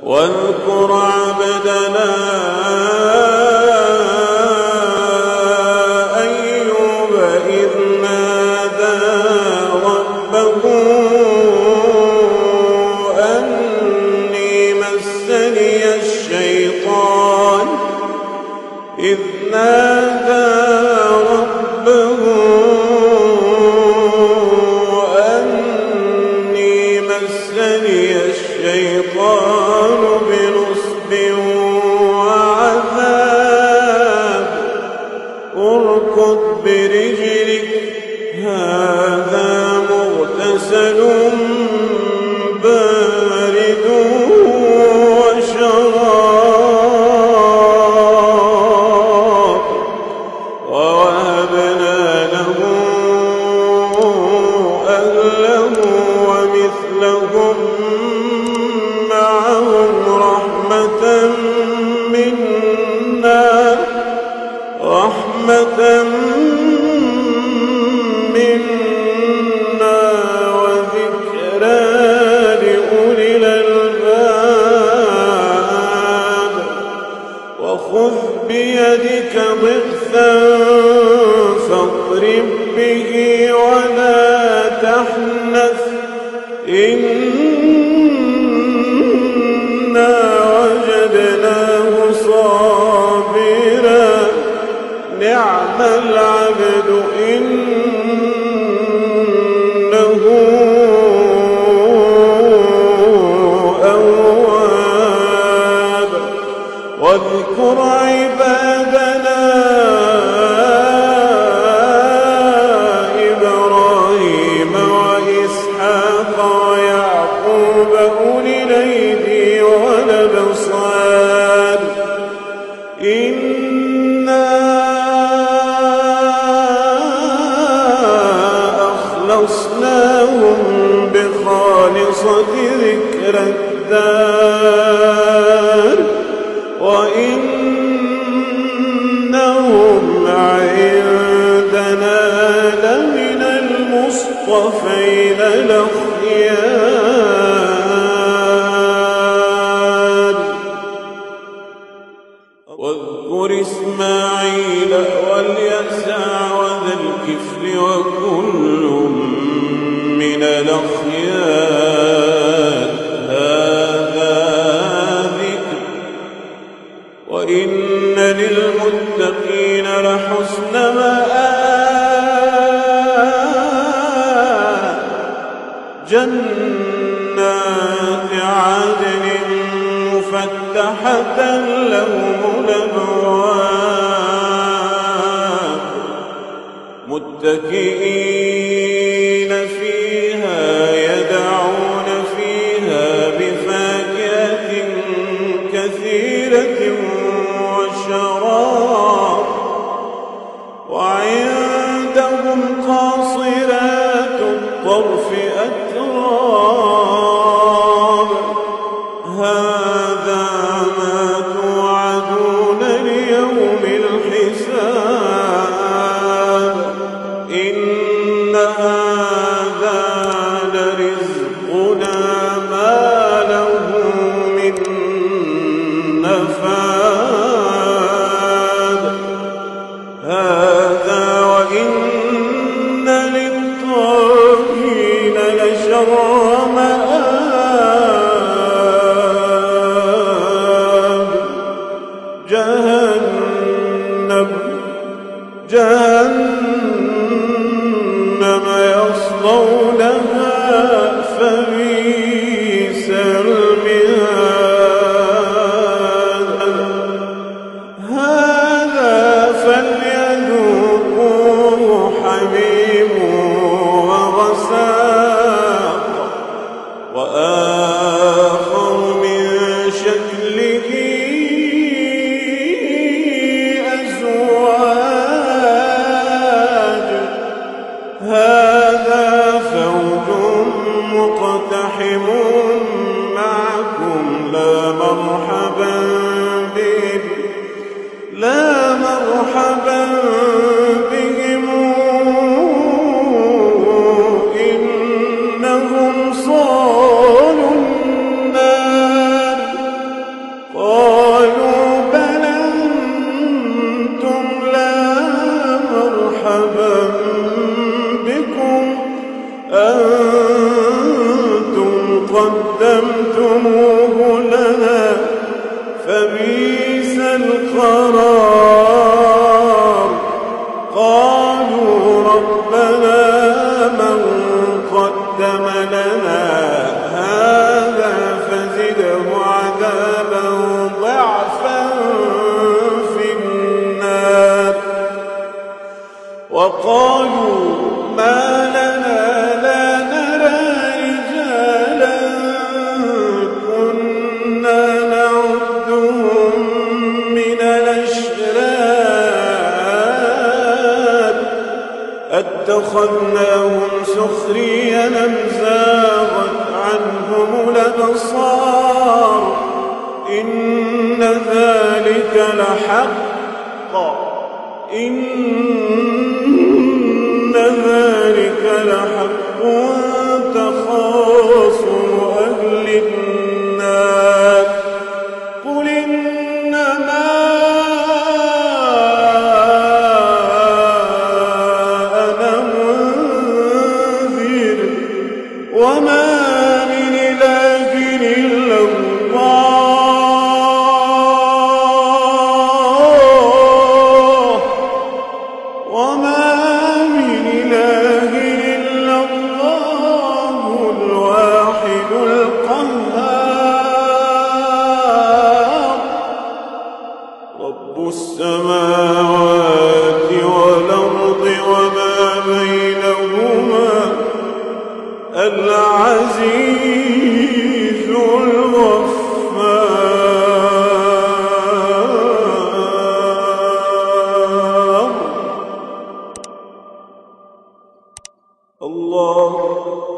واذكر عبدنا أيوب إذ نادى ربه أني مسني الشيطان بنصب وعذاب اركض برجلك هذا مغتسل بارد وشراب ووهبنا له أهله ومثلهم معهم رحمة منا وذكرى لأولي الألباب وخذ بيدك ضغثا فاضرب به ولا تحنث إنا وجدناه صابرا نعم العبد إنه أواب واذكر عبادنا إبراهيم وإسحاق ويعقوب أولي الأيدي والأبصار إنا أخلصناهم بخالصة ذكر الدار وإنهم عندنا لمن المصطفين الأخيار واذكر إسماعيل واليسع وذا الكفل وكل من الأخيار هذا ذكر وإن للمتقين لحسن مآب جنات عدن مفتحة لهم الأبواب متكئين فيها يدعون فيها بفاكهة كثيرة وشراب وعندهم قاصرات الطرف أتراب هذا ما توعدون ليوم الحساب إن هذا لرزقنا ما له من نفاد هذا وإن للطاغين لشر مآب جهنم يصلونها فبئس المهاد هذا فليذوقوه حميم وغساق وآخر من شكله أزواج هذا فوج مقتحم معكم لا مرحبا بهم إنهم صالوا النار له عذابا ضعفا في النار. وقالوا ما لنا لا نرى رجالا كنا نعدهم من الأشرار أتخذناهم سخريا أم زاغت عنهم الأبصار إن ذلك لحق إن ذلك لحق تخاصم أهل النار قل إنما أنا منذر وما من إله إلا الله وما من إله إلا الله الواحد القهار رب السماوات والأرض وما بينهما العزيز الغفار الله